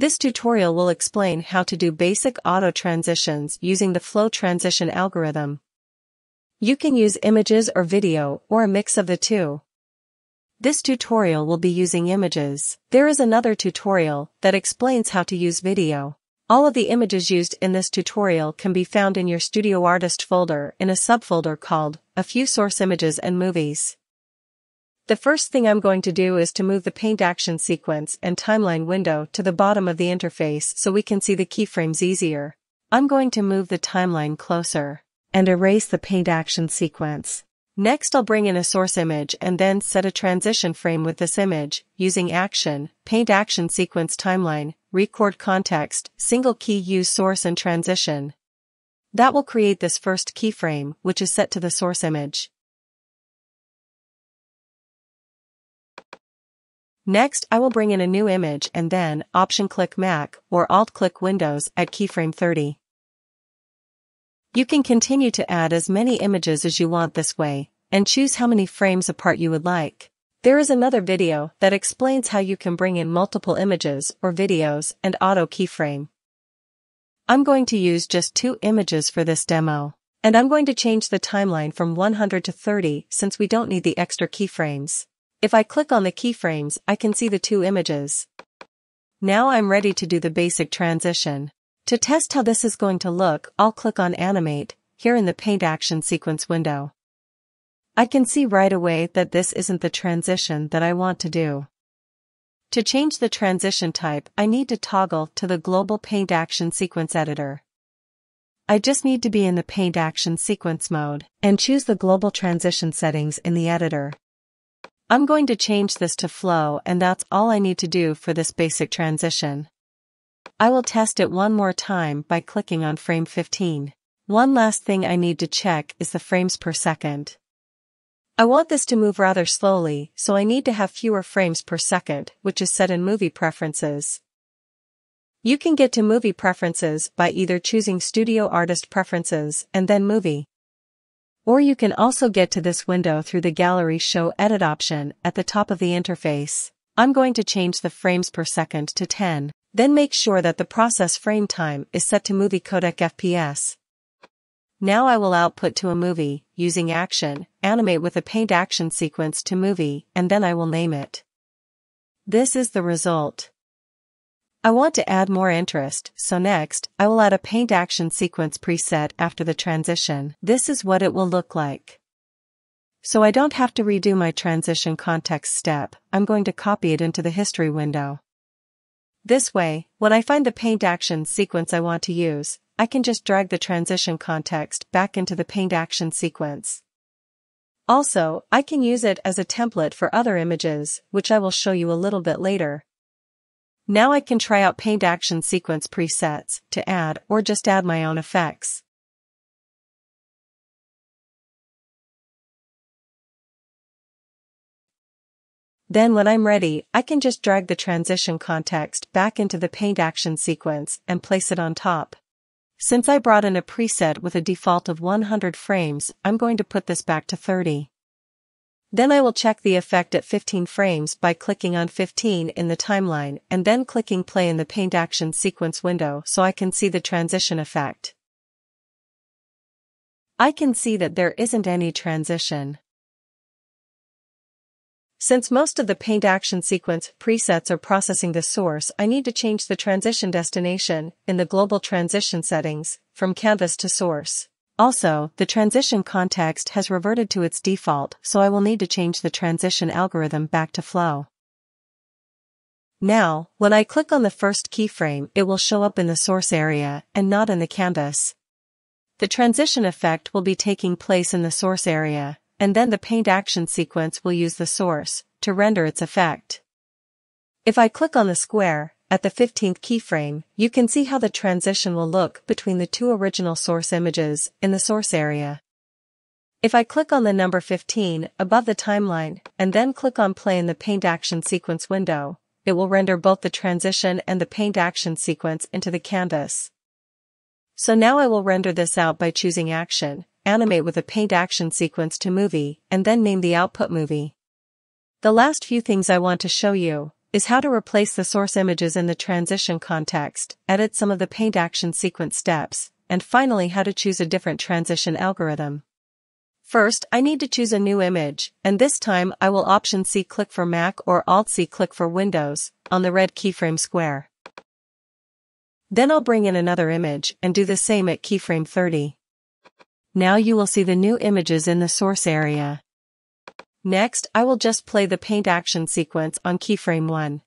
This tutorial will explain how to do basic auto transitions using the flow transition algorithm. You can use images or video or a mix of the two. This tutorial will be using images. There is another tutorial that explains how to use video. All of the images used in this tutorial can be found in your Studio Artist folder in a subfolder called A Few Source Images and Movies. The first thing I'm going to do is to move the Paint Action Sequence and Timeline window to the bottom of the interface so we can see the keyframes easier. I'm going to move the timeline closer and erase the Paint Action Sequence. Next, I'll bring in a source image and then set a transition frame with this image, using Action, Paint Action Sequence Timeline, Record Context, Single Key Use Source and Transition. That will create this first keyframe, which is set to the source image. Next, I will bring in a new image and then Option-click Mac or Alt-click Windows at keyframe 30. You can continue to add as many images as you want this way, and choose how many frames apart you would like. There is another video that explains how you can bring in multiple images or videos and auto keyframe. I'm going to use just 2 images for this demo, and I'm going to change the timeline from 100 to 30 since we don't need the extra keyframes. If I click on the keyframes, I can see the 2 images. Now I'm ready to do the basic transition. To test how this is going to look, I'll click on Animate, here in the Paint Action Sequence window. I can see right away that this isn't the transition that I want to do. To change the transition type, I need to toggle to the Global Paint Action Sequence Editor. I just need to be in the Paint Action Sequence mode, and choose the Global Transition settings in the editor. I'm going to change this to flow, and that's all I need to do for this basic transition. I will test it one more time by clicking on frame 15. One last thing I need to check is the frames per second. I want this to move rather slowly, so I need to have fewer frames per second, which is set in Movie Preferences. You can get to Movie Preferences by either choosing Studio Artist Preferences and then Movie. Or you can also get to this window through the Gallery Show Edit option at the top of the interface. I'm going to change the frames per second to 10, then make sure that the process frame time is set to Movie Codec FPS. Now I will output to a movie, using Action, Animate with a Paint Action Sequence to Movie, and then I will name it. This is the result. I want to add more interest, so next, I will add a Paint Action Sequence preset after the transition. This is what it will look like. So I don't have to redo my transition context step, I'm going to copy it into the history window. This way, when I find the Paint Action Sequence I want to use, I can just drag the transition context back into the Paint Action Sequence. Also, I can use it as a template for other images, which I will show you a little bit later. Now I can try out Paint Action Sequence presets to add or just add my own effects. Then when I'm ready, I can just drag the transition context back into the Paint Action Sequence and place it on top. Since I brought in a preset with a default of 100 frames, I'm going to put this back to 30. Then I will check the effect at 15 frames by clicking on 15 in the timeline and then clicking play in the Paint Action Sequence window so I can see the transition effect. I can see that there isn't any transition. Since most of the Paint Action Sequence presets are processing the source, I need to change the transition destination in the Global Transition settings from Canvas to Source. Also, the transition context has reverted to its default, so I will need to change the transition algorithm back to flow. Now, when I click on the first keyframe, it will show up in the source area and not in the canvas. The transition effect will be taking place in the source area, and then the Paint Action Sequence will use the source to render its effect. If I click on the square, at the 15th keyframe, you can see how the transition will look between the 2 original source images in the source area. If I click on the number 15 above the timeline and then click on play in the Paint Action Sequence window, it will render both the transition and the Paint Action Sequence into the canvas. So now I will render this out by choosing Action, Animate with a Paint Action Sequence to Movie, and then name the output Movie. The last few things I want to show you is how to replace the source images in the transition context, edit some of the paint action sequence steps, and finally how to choose a different transition algorithm. First, I need to choose a new image, and this time I will Option-C click for Mac or Alt-C click for Windows, on the red keyframe square. Then I'll bring in another image and do the same at keyframe 30. Now you will see the new images in the source area. Next, I will just play the paint action sequence on keyframe 1.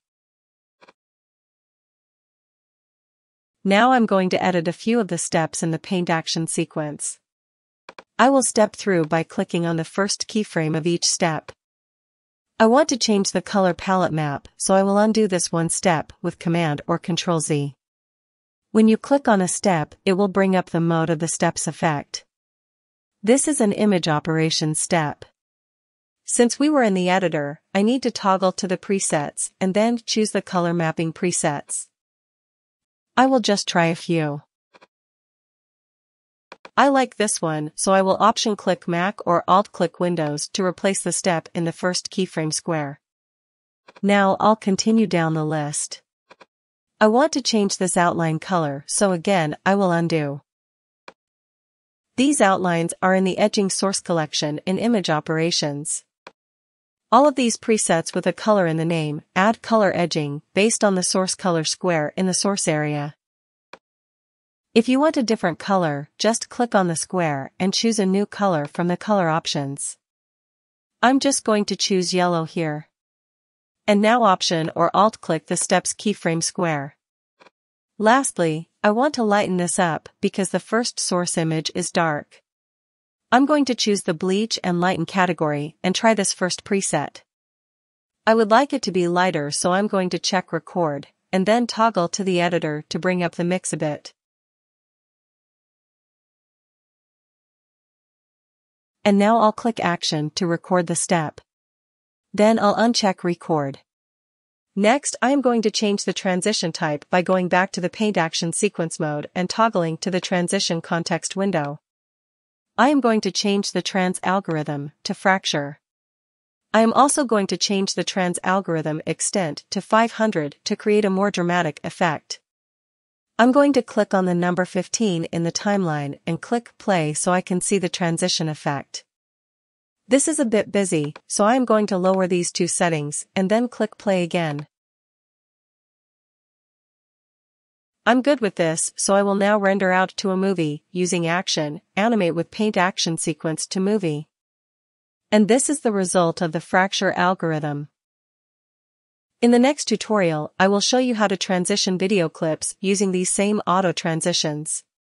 Now I'm going to edit a few of the steps in the paint action sequence. I will step through by clicking on the first keyframe of each step. I want to change the color palette map, so I will undo this one step with Command or Ctrl-Z. When you click on a step, it will bring up the mode of the step's effect. This is an image operation step. Since we were in the editor, I need to toggle to the presets and then choose the color mapping presets. I will just try a few. I like this one, so I will Option-click Mac or Alt-click Windows to replace the step in the first keyframe square. Now I'll continue down the list. I want to change this outline color, so again I will undo. These outlines are in the edging source collection in Image Operations. All of these presets with a color in the name add color edging based on the source color square in the source area. If you want a different color, just click on the square and choose a new color from the color options. I'm just going to choose yellow here. And now Option or Alt-click the step's keyframe square. Lastly, I want to lighten this up because the first source image is dark. I'm going to choose the Bleach and Lighten category and try this first preset. I would like it to be lighter, so I'm going to check Record, and then toggle to the editor to bring up the mix a bit. And now I'll click Action to record the step. Then I'll uncheck Record. Next, I am going to change the transition type by going back to the Paint Action Sequence mode and toggling to the Transition context window. I am going to change the trans algorithm to Fracture. I am also going to change the trans algorithm extent to 500 to create a more dramatic effect. I'm going to click on the number 15 in the timeline and click play so I can see the transition effect. This is a bit busy, so I am going to lower these two settings and then click play again. I'm good with this, so I will now render out to a movie, using Action, Animate with Paint Action Sequence to Movie. And this is the result of the Fracture algorithm. In the next tutorial, I will show you how to transition video clips using these same auto transitions.